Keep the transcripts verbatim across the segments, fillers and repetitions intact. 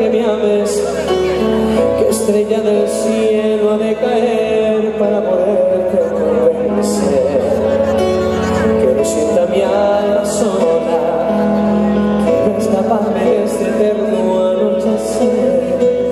que me ames. ¿Qué estrella del cielo ha de caer para poderte convencer? Que no sienta mi alma sola, quiero escaparme de este eterno anochecer.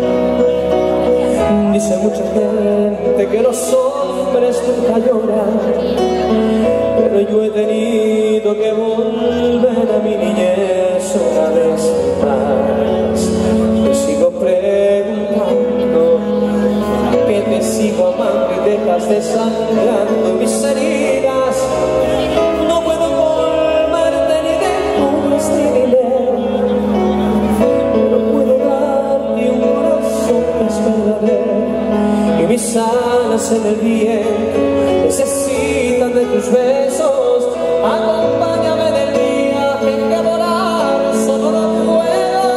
Dice mucha gente que los hombres nunca lloran, pero yo he tenido que volver a mi niñez una vez más. Te sigo preguntando, ¿a qué te sigo amando y dejas desangrando mis heridas? No puedo colmarte ni de nubes ni dinero, pero puedo darte un corazón que es verdadero. Y mis alas en el viento necesitan de tus besos. Acompáñame del viaje que volar solo no puedo.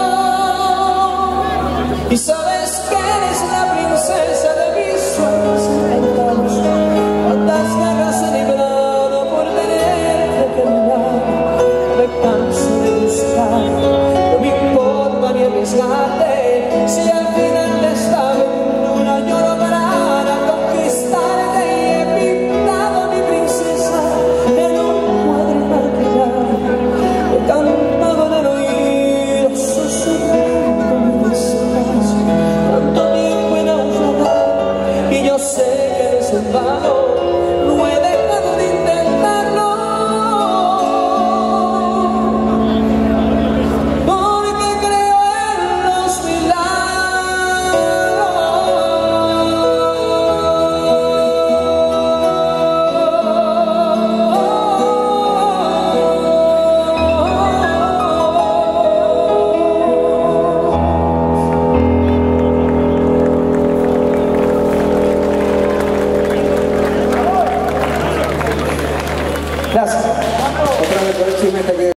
Y sabes que eres la princesa de mis sueños encantados. Cuántas guerras he librado por tenerte que mirar. Me canso de buscar, no me importa ni arriesgarte. Si al final de esta aventura yo lograra conquistarte, y he pintado a mi princesa en un cuadro imaginado, he cantado en el oído susurrando mi despacio, tanto tiempo en naufragar, y yo sé que eres en vano. No he dejado de intentarlo, porque creo en los milagros. Gracias. Otra vez por el chisme.